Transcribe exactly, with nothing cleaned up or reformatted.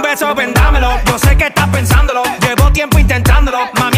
beso, vendámelo. Yo sé que estás pensándolo, llevo tiempo intentándolo.